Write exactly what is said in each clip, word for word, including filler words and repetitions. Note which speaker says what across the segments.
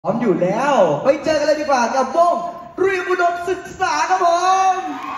Speaker 1: พร้อมอยู่แล้วไปเจอกันเลยดีกว่ากับวงเรียมอุดมศึกษาครับผม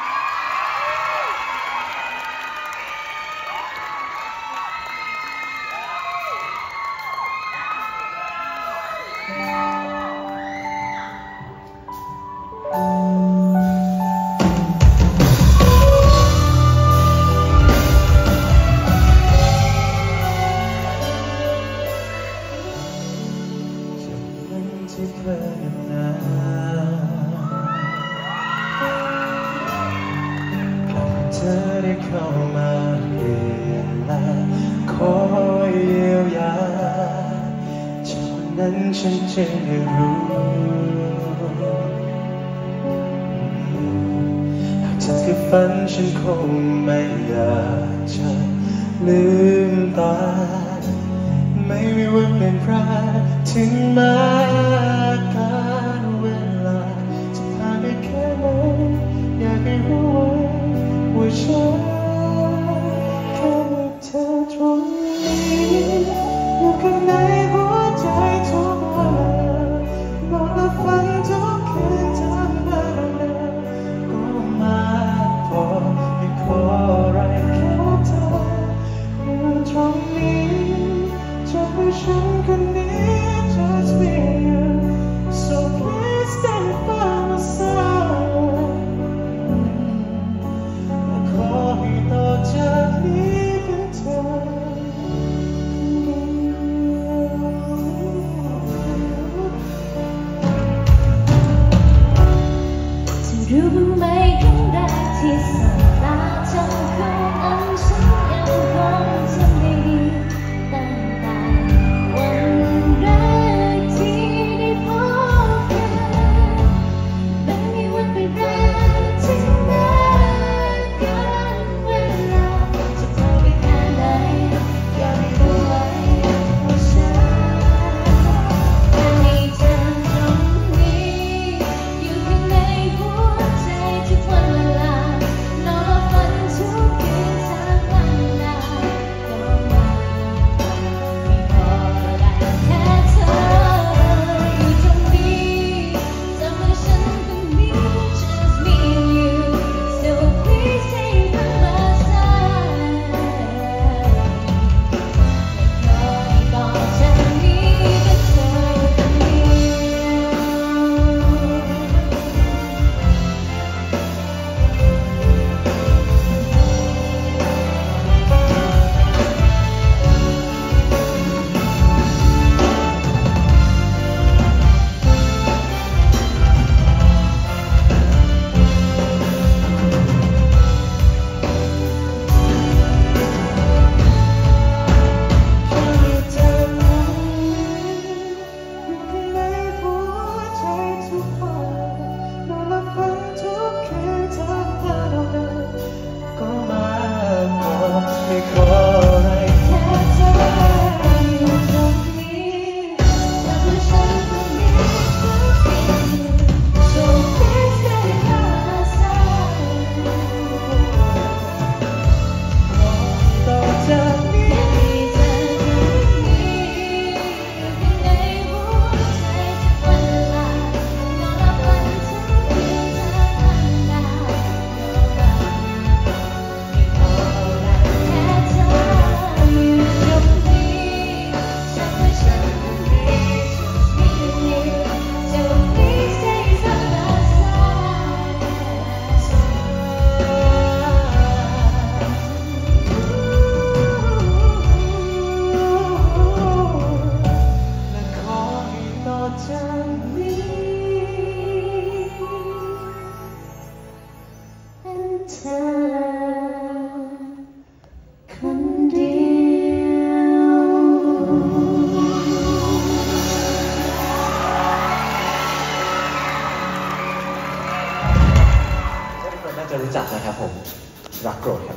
Speaker 1: ที่เคยนานเธอได้เข้ามาเปลี่ยนแปลงคอยเยียวยาจากวันนั้นฉันจึงได้รู้หากเธอคือฝันฉันคงไม่อยากจะลืมตาไม่มีวันเปลี่ยนแปลงถึงแม้การเวลาจะผ่านไปแค่ไหนอยากให้รู้ว่าฉันแค่มีเธอตรงนี้อยู่ข้างในหัวใจทุกวันนอนและฝันทุกคืนทั้งวันก็มาพอไม่ขออะไรแค่เธออยู่ตรงนี้จะให้ฉันคนนี้Just be you, so please stay by my side. และขอให้ต่อจากนี้เป็นเธอจะรู้บ้างไหมครั้งแรกที่สบตาเธอคงอันฉันยังคงจะมีตั้งแต่วันแรกที่ได้พบกันไม่มีวันเปลี่ยนแปลงถึงแม้การเวลาจะผ่านไปแค่ไหนอยากให้รู้ไว้ว่าฉันแค่มีเธอตรงนี้อยู่ข้างในหัวใจทุกวันเวลานอนและฝันทุกคืนทั้งวันนานก็มาไม่พอได้แค่เธออยู่ตรงนี้จำว่าฉันคนนี้ just me and you so please stay by my side และขอให้ต่อจากนี้เป็นเธอคนเดียวไม่ขออะไรแค่เธออยู่ตรงนี้จำว่าฉันคนนี้ so please stay by my side ต่อจากนี้เธอคนนี้อยู่ข้างในหัวใจทุกวันเวลานอนและฝันทุกคืนทั้งวันนานก็มาไม่พอได้แค่เธออยู่ตรงนี้จำว่าฉันคนนี้ just me and you so please stay by my side และขอให้ต่อจากนี้เป็นเธอคนเดียวทุกคนน่าจะรู้จักนะครับผมรักโกรธครับ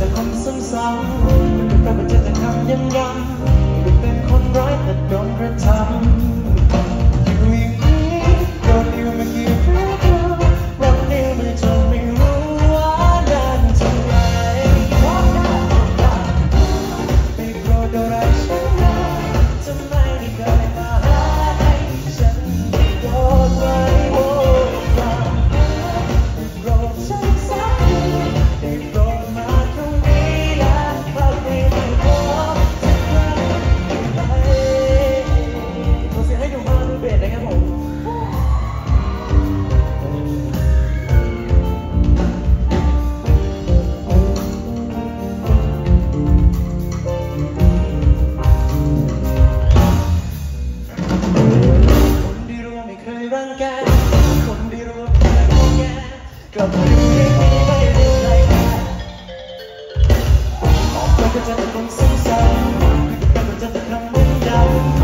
Speaker 2: คนซ้ำๆก็เจอแต่คำย้ำๆเป็นคนร้ายแต่โดนกระทำอยู่อย่างนี้โดนอยู่มากี่ครั้งรักนิ้วมือจนไม่รู้ว่านานเท่าไหร่ไม่โกรธอะไรฉันนะทำไมไม่เคยมาหาให้ฉันได้โกรธไว้โอ้รักไม่โกรธฉันสักทีได้โปรดมาตรงนี้และพักให้ไม่พอสักครั้งได้ไหมขอเสียงให้ดูมาดูเบสนะครับผมคนที่รู้ว่าไม่เคยรังแกคนที่รู้ว่าไม่เคยแย่กลับมาอยู่ที่นี่ไม่ได้ใครแคร์ออกไปก็เจอแต่คนซ้ำๆก็เจอแต่คำย้ำ